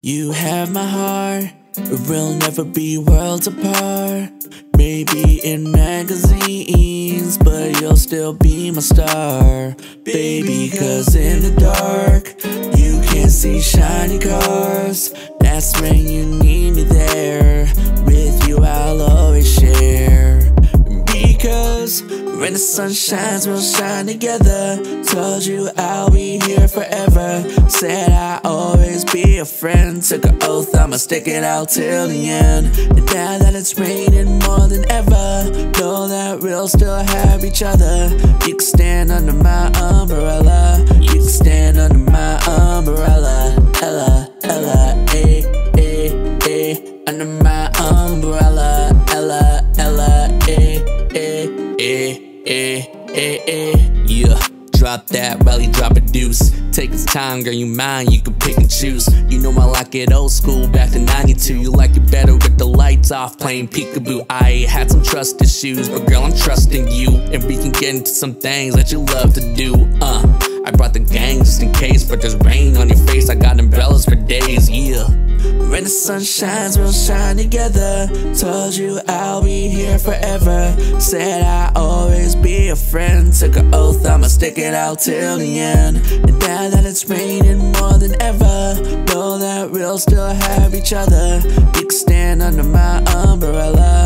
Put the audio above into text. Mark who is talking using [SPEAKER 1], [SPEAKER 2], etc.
[SPEAKER 1] You have my heart, we'll never be worlds apart. Maybe in magazines, but you'll still be my star. Baby, cause in the dark, you can't see shiny cars. That's when you need me there. With you I'll always share. Because when the sun shines, we'll shine together. Told you I'll be here forever. Said I'll always be a friend. Took an oath, I'ma stick it out till the end. And now that it's raining more than ever, know that we'll still have each other. You can stand under my umbrella. You can stand under my umbrella. Ella, Ella, eh, eh, eh. Under my umbrella. Ella, Ella, eh, eh, eh, eh, eh, eh. Yeah. Drop that, rally, drop a deuce. Take its time, girl, you mine, you can pick and choose. You know I like it old school, back to 92. You like it better with the lights off, playing peekaboo. I had some trust issues, but girl, I'm trusting you. And we can get into some things that you love to do. I brought the gang just in case, but there's rain on your face. I got umbrellas for days, yeah. When the sun shines, we'll shine together. Told you I'll be here forever. Said I'll always be a friend. Took an oath, I'ma stick it out till the end. And now that it's raining more than ever, know that we'll still have each other. You can stand under my umbrella.